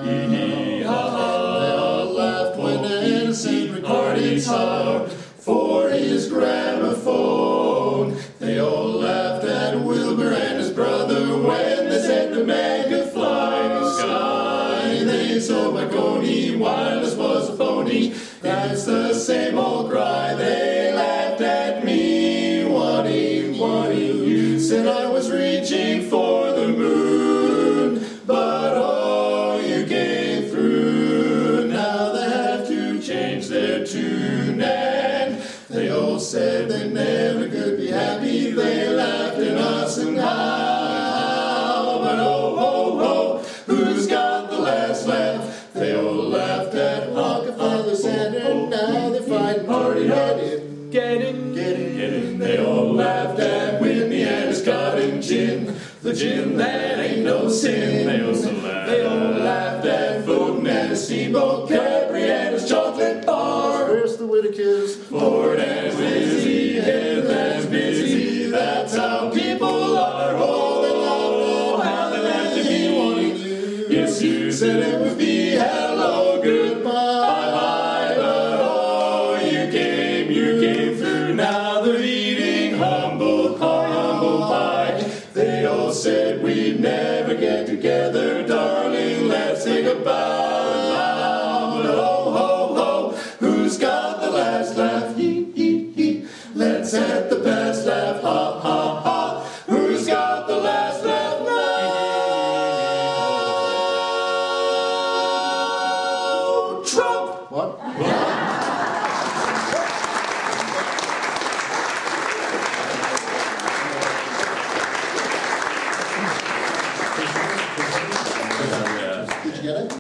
They all laughed when Edison recorded guitar for his gramophone. They all laughed at Wilbur and his brother when they said the man could fly in the sky. They told Marconi wireless was a phony. That's the same old cry. They laughed at me. What do you said I was reaching for the moon, but oh, you came through. Now they have to change their tune, and they all said they never could be happy. They laughed at us and how, but oh, oh, oh, who's got the last laugh? They all laughed at Rockefeller Center, and now they fight party hard in. Get in. They all laughed at Whitney and his cotton gin, the gin that ain't no sin. They all laughed at Fulton and his steamboat, Capri and his chocolate bar. Where's the Whitakers? Ford and Lizzie, Headlands busy. That's how people are. Oh, how they laughed at me wanting to. Yes, you said it would be hello, goodbye, bye, but oh, you came through. Now they're eating humble pie. They all said we'd never get together, darling, let's say goodbye. But oh, ho, ho, who's got the last laugh? Yee. Let's at the past laugh, ha, ha, ha. Who's got the last laugh now? Trump! What? Did you get it?